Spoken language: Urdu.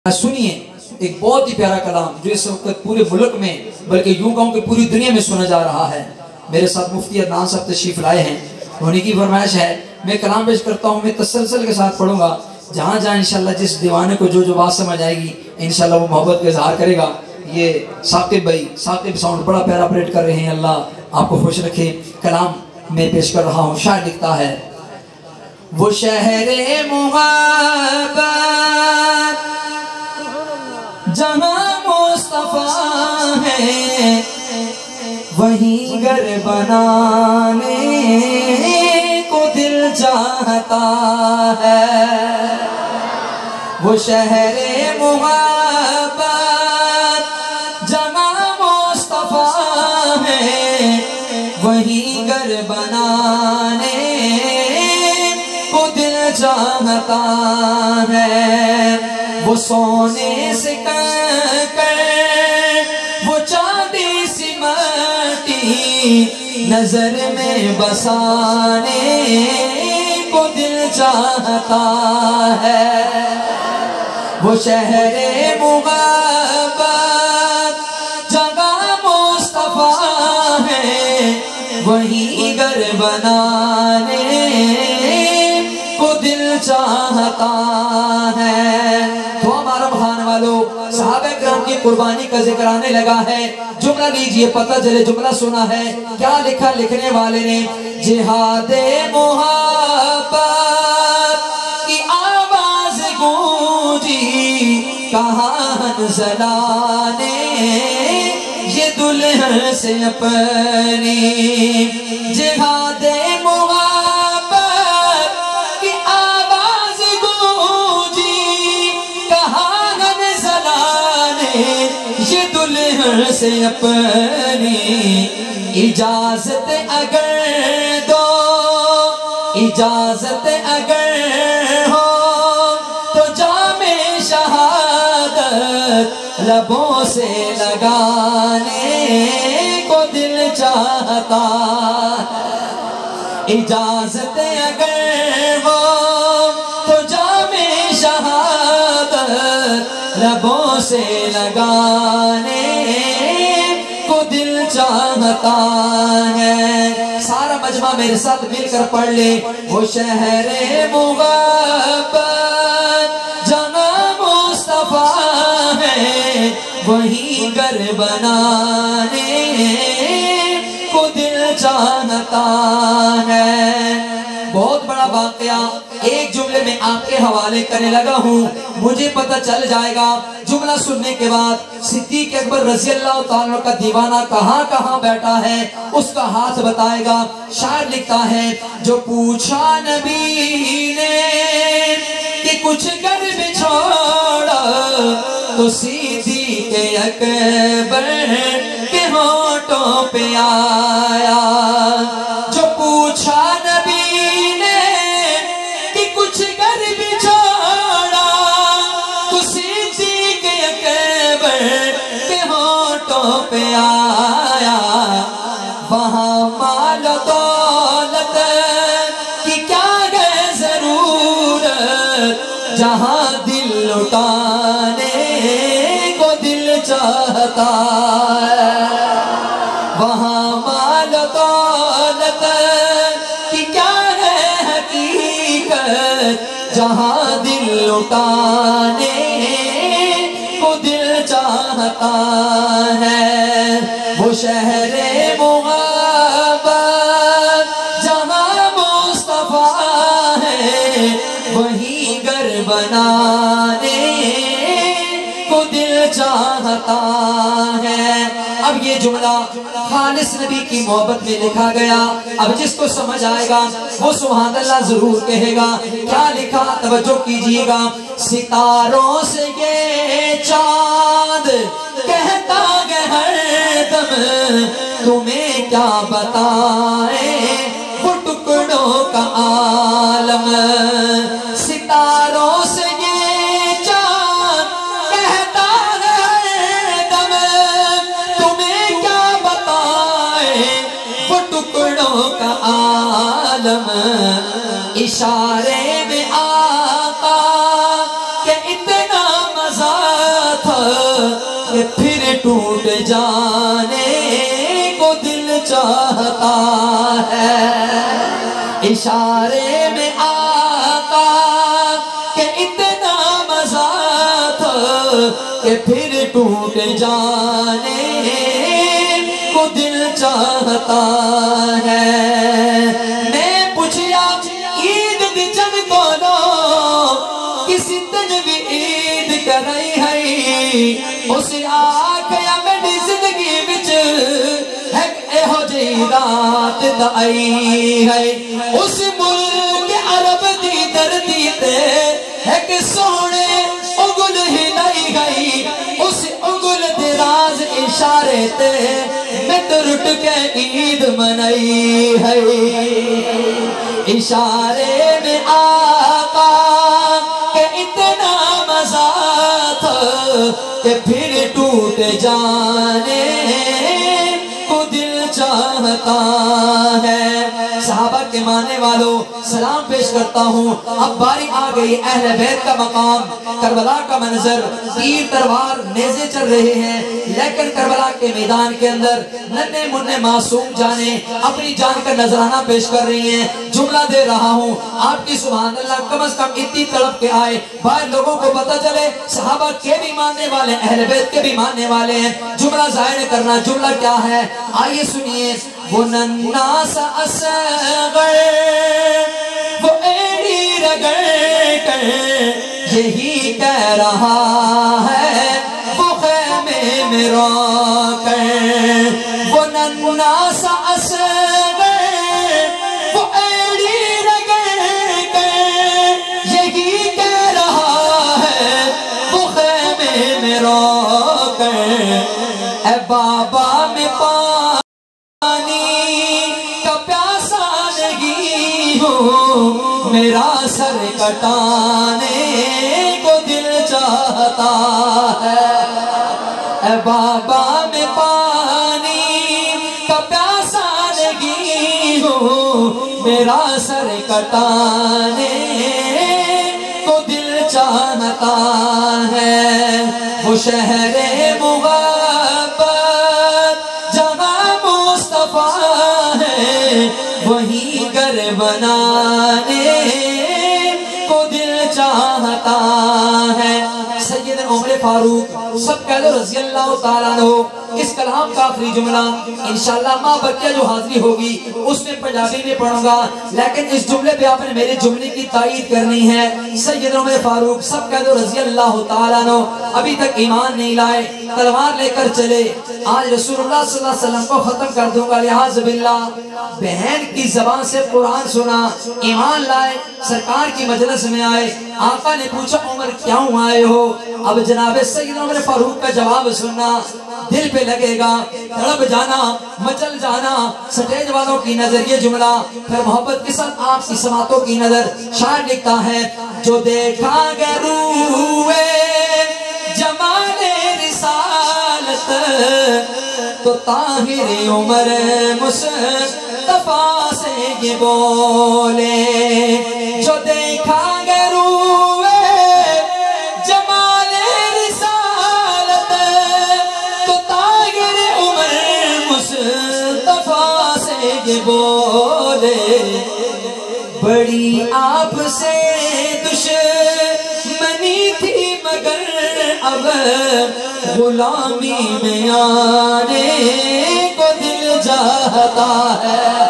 سنیے ایک بہت ہی پیارا کلام جو اس وقت پورے ملک میں بلکہ یوں کہوں کہ پوری دنیا میں سنا جا رہا ہے۔ میرے ساتھ مفتی عدنان صاحب تشریف لائے ہیں، انہیں کی فرمائش ہے میں کلام پیش کرتا ہوں، میں تسلسل کے ساتھ پڑھوں گا، جہاں جہاں انشاءاللہ جس دیوانے کو جو بات سمجھ آئے گی انشاءاللہ وہ محبت کا اظہار کرے گا۔ یہ ثاقب بھائی ثاقب ساؤنڈ بڑا پیارا آپریٹ کر رہے ہیں، اللہ آپ کو خوش رکھے۔ کلام میں پیش کر رہا ہوں، شاعر لکھتا ہے وہ شہر محبت جہاں مصطفیٰ ہے وہیں گھر بنانے کو دل چاہتا ہے۔ وہ شہر محبت جہاں مصطفیٰ ہے وہیں گھر بنانے کو دل چاہتا ہے۔ وہ سونے سے کر وہ چاندی سی مٹی نظر میں بسانے کو دل چاہتا ہے۔ وہ شہر محبت جگہ مصطفیٰ ہے وہیں گھر بنانے کو دل چاہتا ہے۔ تو ہمارا بہان والوں صحابہ کرام کی قربانی کا ذکر آنے لگا ہے، جملہ لیجئے پتہ چلے جملہ سنا ہے کیا لکھا لکھنے والے نے۔ جہاد محبت کی آواز گونجی کہاں حنظلہ نے یہ دلہن سے اپنی۔ جہاد محبت کی آواز گونجی کہاں حنظلہ نے یہ دلہن سے اپنی۔ اجازت اگر دو اجازت اگر ہو تو جام شہادت لبوں سے لگانے کو دل چاہتا ہے۔ اجازت اگر ہو تو جام شہادت لبوں سے لگانے کو دل چاہتا ہے۔ سارا مجمع میرے ساتھ مل کر پڑھ لے۔ وہ شہر محبت جہاں مصطفیٰ ہے وہیں گھر بنانے کو دل چاہتا ہے۔ بہت بڑا واقعہ ایک جملے میں آپ کے حوالے کرنے لگا ہوں، مجھے پتہ چل جائے گا جملہ سننے کے بعد صدیق اکبر رضی اللہ تعالیٰ کا دیوانہ کہاں کہاں بیٹھا ہے اس کا ہاتھ بتائے گا۔ شاعر لکھتا ہے جو پوچھا نبی نے کہ کچھ گھر بھی چھوڑا تو صدیق اکبر کے ہونٹوں پہ آیا۔ جو پوچھا نبی نے کہ کچھ گھر بھی چھوڑا تو صدیق اکبر کے ہونٹوں پہ آیا۔ وہاں مال و دولت کی کیا ہے ضرورت جہاں دل لٹانے کو دل چاہتا ہے۔ وہاں مال و دولت کی کیا ہے حقیقت جہاں دل لٹانے کو دل چاہتا ہے۔ وہ شہر محبت جہاں مصطفیٰ ہے وہیں گھر بنانے کو دل چاہتا ہے۔ اب یہ جملہ خالص نبی کی محبت میں لکھا گیا، اب جس کو سمجھ آئے گا وہ سبحان اللہ ضرور کہے گا۔ کیا لکھا توجہ کیجئے گا۔ ستاروں سے یہ چاند کہتا ہے ہر دم تمہیں کیا بتائیں وہ ٹکڑوں کا عالم۔ ستاروں سے یہ چاند کہتا ہے ہر دم تمہیں کیا بتائیں وہ ٹکڑوں کا عالم۔ اشارے میں آقا کہ اتنا مزہ کہ پھر ٹوٹ جانے کو دل چاہتا ہے. اشارے میں آقا کہ اتنا مزہ تھا کہ پھر ٹوٹ جانے کو دل چاہتا ہے. میں پوچھیا عید دی جن کو نو کسی دن بھی عید کرائی ہے. اس آکھیا میری زندگی وچ ایک ایہو جی رات دائی ہے. اس ملک عرب دی دردی تے ایک سونے انگل ہلائی گئی. اس انگل دے راز اشارے تے میں رٹ کے عید منائی ہے. اشارے میں آقا کہ اتنا مزہ تھا کہ پھر ٹوٹ جانے کو دل چاہتا ہے. صحابہ کے ماننے والوں سلام پیش کرتا ہوں. اب باری آ گئی اہل بیت کا مقام. کربلا کا منظر، تیر تلوار نیزے چل رہے ہیں، لیکن کربلا کے میدان کے اندر ننھے منھے معصوم جانیں اپنی جان کا نذرانہ پیش کر رہی ہیں. جملہ دے رہا ہوں آپ کی سبحان اللہ کم از کم اتنی طلب کے آئے باہر لوگوں کو پتہ چلے صحابہ کے بھی ماننے والے اہل بیت کے بھی ماننے والے ہیں. جملہ ظاہر کرنا. جملہ کیا ہے آئیے سنیے. وہ ننھا سا اصغر وہ ایڑی رگڑ کر یہی کہہ رہا ہے وہ خیمے میں رو کر. وہ ننھا سا اصغر وہ ایڑی رگڑ کر یہی کہہ رہا ہے وہ خیمے میں رو کر. اے بابا میں میرا سر کٹانے کو دل چاہتا ہے. اے بابا میں پانی کا پیاسا نہیں ہوں میرا سر کٹانے کو دل چاہتا ہے. وہ شہر محبت جہاں مصطفیٰ ہے وہیں گھر بنانے کو دل چاہتا ہے. سید عمر فاروق سب کہہ لو رضی اللہ تعالیٰ عنہ. اس کلام کا آخری جملہ انشاءاللہ ماں بکیہ جو حاضری ہوگی اس میں پنجابی میں پڑھوں گا، لیکن اس جملے پہ آپ نے میرے جملے کی تائید کرنی ہے. سید عمر فاروق سب کہہ دو رضی اللہ تعالیٰ عنہ ابھی تک ایمان نہیں لائے، تلوار لے کر چلے. آج رسول اللہ صلی اللہ علیہ وسلم کو ختم کر دوں گا لحاظ باللہ. بہن کی زبان سے قرآن سنا، ایمان لائے، سرکار کی مجلس میں آئے. آقا نے پوچھا عمر کیوں آئے ہو؟ اب جناب سید عمر فاروق کا جواب سننا دل پہ لگے گا، تڑپ جانا، مچل جانا. سٹیج والوں کی نظر یہ جملہ، پھر محبت کے ساتھ آپ کی سماعتوں کی نظر. شاعر لکھتا ہے جو دیکھا گے روئے جمال رسالت تو طاہر عمر مصطفیٰ سے یہ بولے. جو دیکھا گے روئے جمال رسالت تو طاہر عمر مصطفیٰ سے یہ بولے. بڑی آپ سے دشمنی تھی مگر اب غلامی میں آنے کو دل چاہتا ہے.